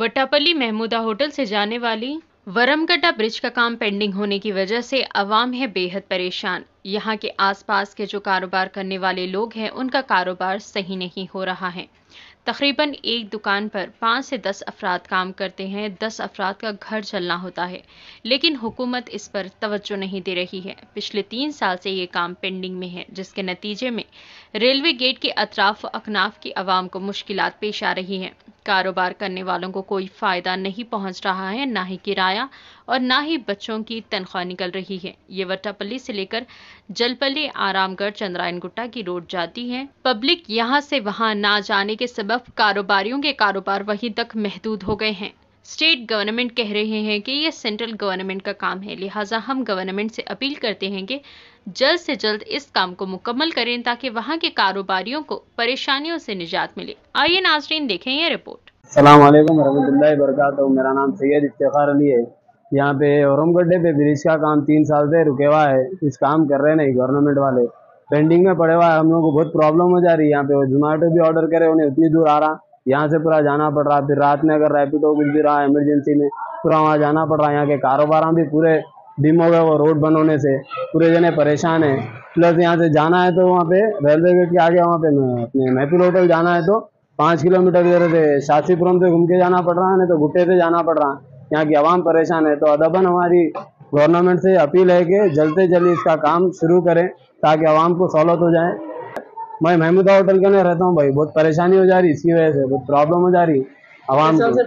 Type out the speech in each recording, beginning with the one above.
Vattepally Mahmooda hotel से जाने वाली वरमगड्डा ब्रिज का काम पेंडिंग होने की वजह से अवाम है बेहद परेशान। यहाँ के आसपास के जो कारोबार करने वाले लोग हैं उनका कारोबार सही नहीं हो रहा है। तकरीबन एक दुकान पर 5 से 10 अफराद काम करते हैं, 10 अफराद का घर चलना होता है, लेकिन हुकूमत इस पर तवज्जो नहीं दे रही है। पिछले 3 साल से ये काम पेंडिंग में है, जिसके नतीजे में रेलवे गेट के अतराफ व अकनाफ की आवाम को मुश्किलात पेश आ रही हैं। कारोबार करने वालों को कोई फायदा नहीं पहुंच रहा है, ना ही किराया और ना ही बच्चों की तनख्वाह निकल रही है। ये वट्टापल्ली से लेकर जलपल्ली, आरामगढ़, चंद्रायन गुट्टा की रोड जाती है। पब्लिक यहाँ से वहाँ ना जाने के सबब कारोबारियों के कारोबार वहीं तक महदूद हो गए हैं। स्टेट गवर्नमेंट कह रहे हैं कि ये सेंट्रल गवर्नमेंट का काम है, लिहाजा हम गवर्नमेंट से अपील करते हैं कि जल्द से जल्द इस काम को मुकम्मल करें ताकि वहाँ के कारोबारियों को परेशानियों से निजात मिले। आइए नाजरीन देखें ये रिपोर्ट। अस्सलाम वालेकुम रहमतुल्लाहि बरकातहू। मेरा नाम सैयद इफ्तिखार अली है। यहाँ पे औरमगड्डे पे ब्रिज का काम 3 साल से रुके हुआ है। कुछ काम कर रहे नहीं गवर्नमेंट वाले, पेंडिंग में पड़े हुआ है। हम लोगों को बहुत प्रॉब्लम हो जा रही है। यहाँ पे जोमेटो भी ऑर्डर करे, उन्हें उतनी दूर आ रहा, यहाँ से पूरा जाना पड़ रहा। फिर रात में अगर रैपिडो कुछ भी रहा इमरजेंसी में, पूरा वहाँ जाना पड़ रहा। यहाँ के कारोबार भी पूरे डिम हो गए, वो रोड बंद होने से पूरे जने परेशान है। प्लस यहाँ से जाना है तो वहाँ पे रेलवे गेट के आगे वहाँ पे अपने महफिल होटल जाना है तो 5 किलोमीटर की जरूरत है। शासीपुरम से घूम के जाना पड़ रहा है, नहीं तो गुट्टे से जाना पड़ रहा है। यहाँ की आवाम परेशान है। तो अदबन हमारी गवर्नमेंट से अपील है कि जल्द से जल्द इसका काम शुरू करें ताकि आवाम को सहूलत हो जाए। मैं महमूदा होटल के अंदर रहता हूँ भाई, बहुत परेशानी हो जा रही, इसकी वजह से बहुत प्रॉब्लम हो जा रही आवाम को।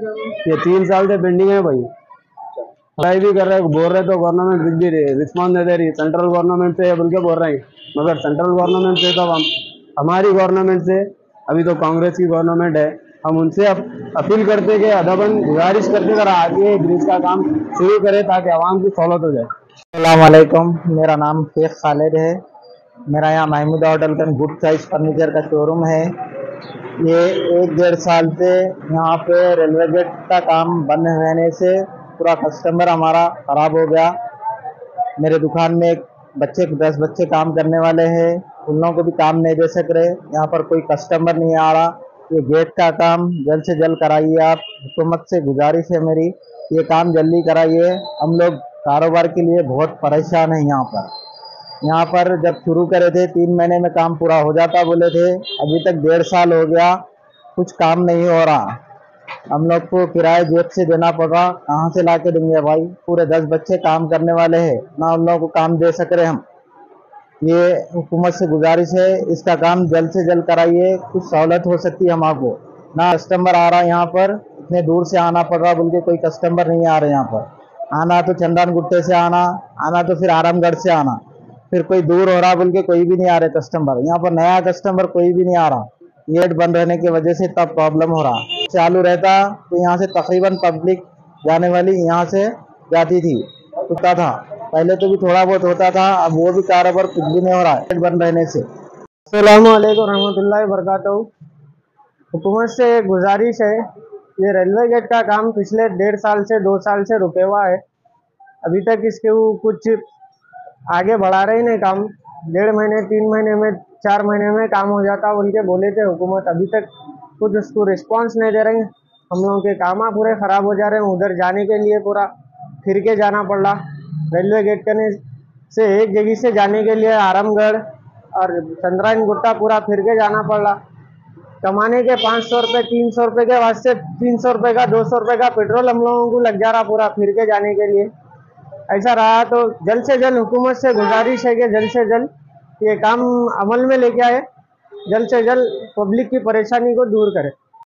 ये 3 साल से पेंडिंग है भाई। अप्लाई भी कर रहे बोल रहे तो गवर्नमेंट कुछ भी रिस्पॉन्स नहीं दे रही। सेंट्रल गवर्नमेंट से बोल के बोल रहे हैं, मगर सेंट्रल गवर्नमेंट से तो हमारी गवर्नमेंट से, अभी तो कांग्रेस की गवर्नमेंट है, हम उनसे अपील करते कि अदबन गुजारिश करते जरा आगे ब्रिज का काम शुरू करें ताकि आवाम की सहूलत हो जाए। अस्सलाम वालेकुम, मेरा नाम शेख खालिद है। मेरा यहाँ महमूदा होटल का गुड साइज फर्नीचर का शोरूम है। ये 1-1.5 साल से यहाँ पे रेलवे गेट का काम बंद रहने से पूरा कस्टमर हमारा ख़राब हो गया। मेरे दुकान में 10 बच्चे काम करने वाले हैं, उन लोगों को भी काम नहीं दे सक रहे। यहाँ पर कोई कस्टमर नहीं आ रहा। ये गेट का काम जल्द से जल्द कराइए। आप हुकूमत से गुजारिश है मेरी, ये काम जल्दी कराइए। हम लोग कारोबार के लिए बहुत परेशान हैं। यहाँ पर जब शुरू करे थे 3 महीने में काम पूरा हो जाता बोले थे, अभी तक 1.5 साल हो गया, कुछ काम नहीं हो रहा। हम लोग को किराया जेब से देना पड़ रहा, कहाँ से ला के देंगे भाई। पूरे 10 बच्चे काम करने वाले हैं, ना उन लोगों को काम दे सक रहे हम। ये हुकूमत से गुजारिश है, इसका काम जल्द से जल्द कराइए, कुछ सहूलत हो सकती है हमको। ना कस्टमर आ रहा यहाँ पर, इतने दूर से आना पड़ रहा, बोल के कोई कस्टमर नहीं आ रहे यहाँ पर। आना तो चंदन गुट्टे से आना तो फिर आरामगढ़ से आना, फिर कोई दूर हो रहा बोल के कोई भी नहीं आ रहे कस्टमर। यहाँ पर नया कस्टमर कोई भी नहीं आ रहा। गेट बंद रहने की वजह से तब प्रॉब्लम हो रहा। चालू रहता तो यहाँ से तकरीबन पब्लिक जाने वाली यहाँ से जाती थी, होता था पहले तो भी थोड़ा बहुत होता था, अब वो भी कारोबार कुछ भी नहीं हो रहा है गेट बंद रहने से। अस्सलाम वालेकुम रहमतुल्लाहि बरकातहू। हुकूमत से गुजारिश है, ये रेलवे गेट का काम पिछले 1.5 साल से 2 साल से रुके हुआ है। अभी तक इसके वो कुछ आगे बढ़ा रहे ही नहीं काम। 1.5 महीने 3 महीने में 4 महीने में काम हो जाता उनके बोले थे हुकूमत, अभी तक कुछ उसको रिस्पांस नहीं दे रहे हैं। हम लोगों के काम पूरे ख़राब हो जा रहे हैं। उधर जाने के लिए पूरा फिर के जाना पड़ रहा। रेलवे गेट करने से एक जगह से जाने के लिए आरामगढ़ और चंद्रायन गुट्टा पूरा फिर के जाना पड़ रहा। कमाने के 500 रुपये 300 रुपये के वास्ते 300 रुपये का 200 रुपये का पेट्रोल हम लोगों को लग जा रहा पूरा फिर के जाने के लिए। ऐसा रहा तो जल्द से जल्द हुकूमत से गुजारिश है कि जल्द से जल्द ये काम अमल में लेके आए, जल्द से जल्द पब्लिक की परेशानी को दूर करे।